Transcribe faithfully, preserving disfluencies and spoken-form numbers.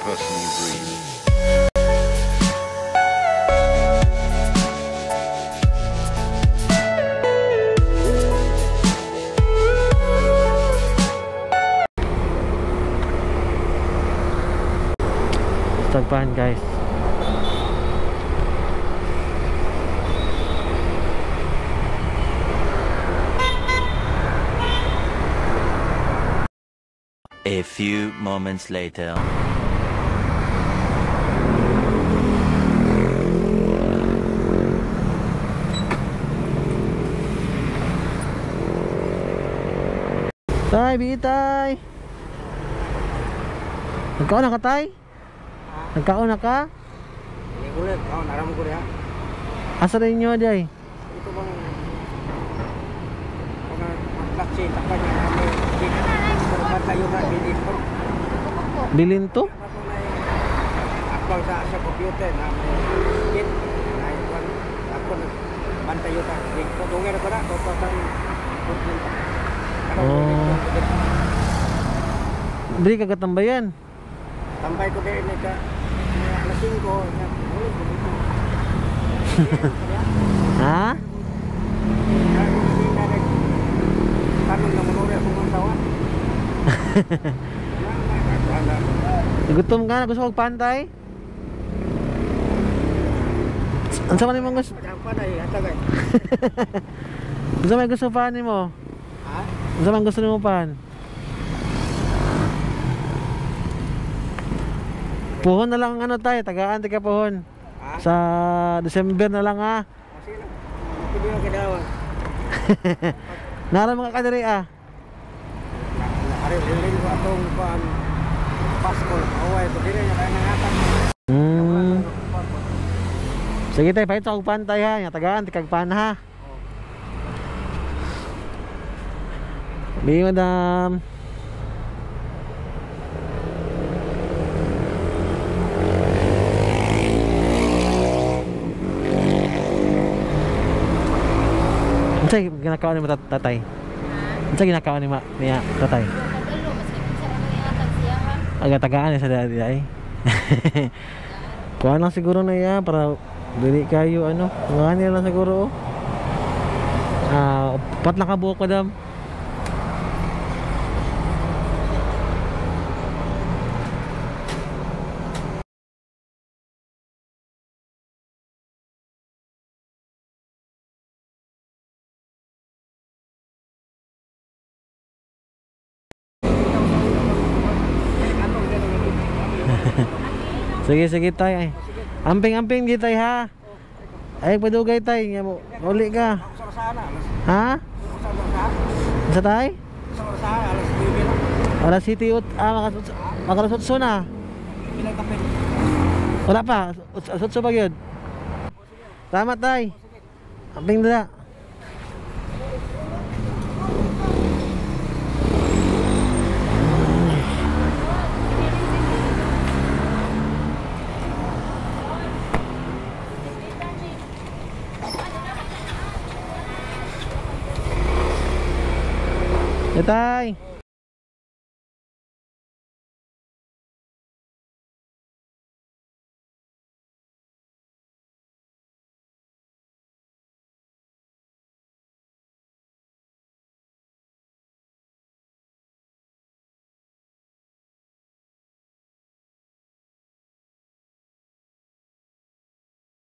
personal dream. Tagpahan guys. A few moments later. Tay, bitay. Nagkaon na ka, tay? Nagkaon na ka? Hindi ko ulit, ako naram ko rin. Asa rin nyo, day? Ito bang mga maglaksi, takpan niya namin. Ito ba tayo na bilin ko? Bilin to? Akbang sa sa computer na may kit. Ako nagbantay yun. Dungin ko na, totoo Oh. Bili ka katambayan. Tambay ko din ka lasing ko. Ha? Tanong na manuri ako mga tawa. Gutom ka na? Gusto kong pantay? Ang sama ni mong gusto? Ang sama gusto pa ni mo? Ha? Ang sama gusto ni mo pan? Puhon na lang ang ano tayo, tagaan tika puhon. Ha? Sa December na lang ha. Kasi lang. Pwede yung kinawa. Nara mga kadiri ah. Ari-rilin ko atong kuan Pasko. Away ko din niya kaya nangatan. Hmm. Sige tayo, pahit sa kong pantay ha. Nga tagaan, tikag pan ha. Bi madam. Ano sa'yo ginakawa ni mga tatay? Ano sa'yo ginakawa ni mga tatay? Agad tagaan niya sa dati ay. Kuha lang siguro na iya para dili kayo ano. Kuha niya lang siguro. Ah, pat lang ka buhok madam. Sige sige tay ay. Amping-amping di tay ha. Ay padugay tay nga mo. Uli ka. Ha? Sa tay? Alas City ut ah makalusot na. Wala pa. Sutso pa gyud. Tama tay. Amping dala. Tay.